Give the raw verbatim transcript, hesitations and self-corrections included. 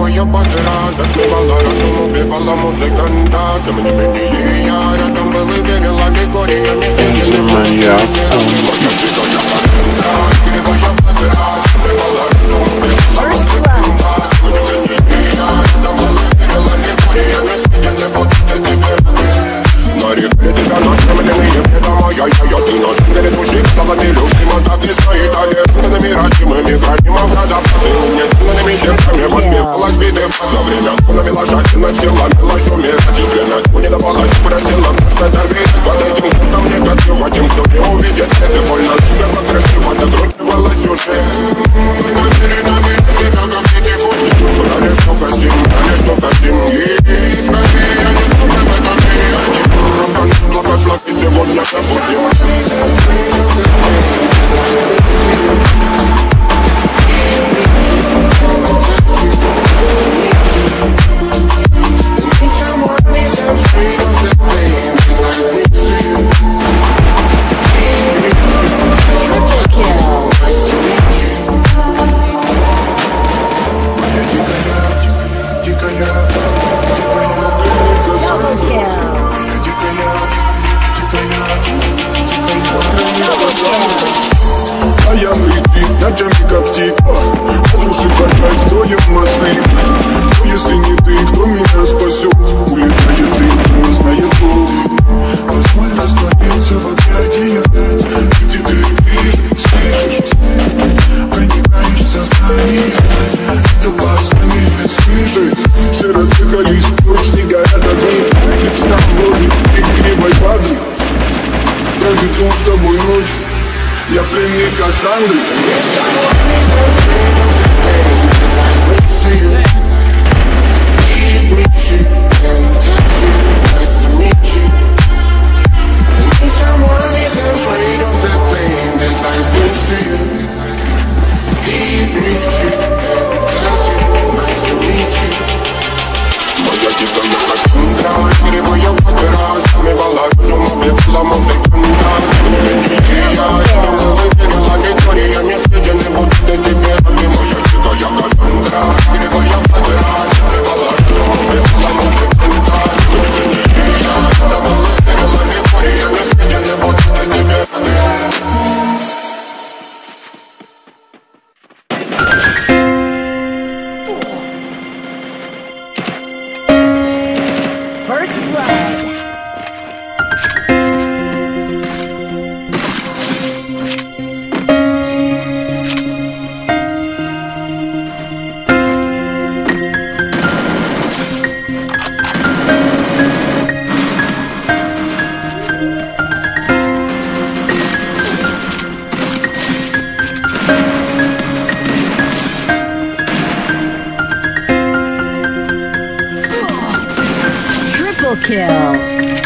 Игривая позера затмевала разум, убивала музыканта. Тем не менее я рядом был и верил аллегориями. Игривая позера затмевала разум, убивала музыканта. Тем не менее я рядом был и верил аллегориями. Свидетели вот это тебе. Нарекли тебя на земляные предома. Я-я-я, ты на шумере души стала нелюбима. Так и стоит аллергенными родимыми хранимым разопасы. Несленными сердцами воспевалась биты за время. Она вела жадина, все ломилась умирать. И время не давалась, просила просто дорвить. Под этим кутом не готова тем, кто не увидит. Это больно, супер красиво, закручивалась уже. Мы намерены себя, как дети пути. Брали, что хотим, брали, что хотим. И скорее я не смогу в этом мире один. Благослови сегодня забудем. А я притик, ночами как тик. Разрушив опять, строим мосты. Но если не ты, кто меня спасет? Улетает ты, не знает пол. Позволь раствориться в объятиях. Где ты спишь, проникаешь в сознание. Это баснями ведь слышит. Все разъехались, ночь не горят огни. Ведь с тобой игривой воды проведу с тобой ночь. Я пленник Кассандры. First blood. Triple kill.